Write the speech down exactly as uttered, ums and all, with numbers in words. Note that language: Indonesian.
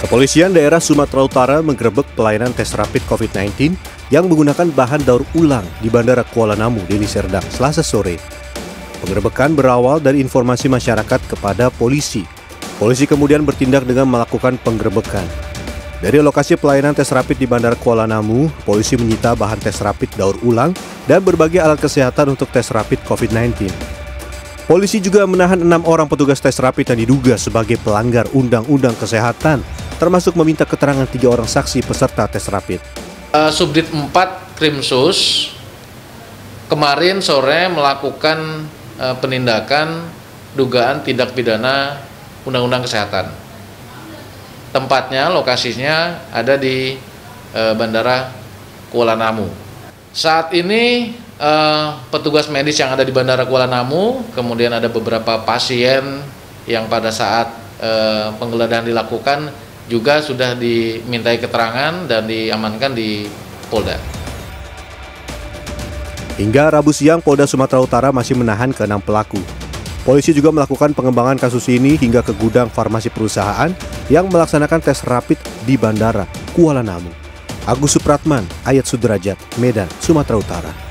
Kepolisian daerah Sumatera Utara menggerebek pelayanan tes rapid COVID sembilan belas yang menggunakan bahan daur ulang di Bandara Kuala Namu, Deli Serdang, Selasa sore. Penggerebekan berawal dari informasi masyarakat kepada polisi. Polisi kemudian bertindak dengan melakukan penggerebekan. Dari lokasi pelayanan tes rapid di Bandara Kuala Namu, polisi menyita bahan tes rapid daur ulang dan berbagai alat kesehatan untuk tes rapid COVID sembilan belas. Polisi juga menahan enam orang petugas tes rapid yang diduga sebagai pelanggar undang-undang kesehatan, termasuk meminta keterangan tiga orang saksi peserta tes rapid. Uh, Subdit empat Krimsus kemarin sore melakukan uh, penindakan dugaan tindak pidana undang-undang kesehatan. Tempatnya, lokasinya ada di uh, Bandara Kuala Namu. Saat ini uh, petugas medis yang ada di Bandara Kuala Namu, kemudian ada beberapa pasien yang pada saat uh, penggeledahan dilakukan juga sudah dimintai keterangan dan diamankan di Polda. Hingga Rabu siang, Polda Sumatera Utara masih menahan keenam pelaku. Polisi juga melakukan pengembangan kasus ini hingga ke gudang farmasi perusahaan yang melaksanakan tes rapid di Bandara Kuala Namu. Agus Supratman, Ayat Sudrajat, Medan, Sumatera Utara.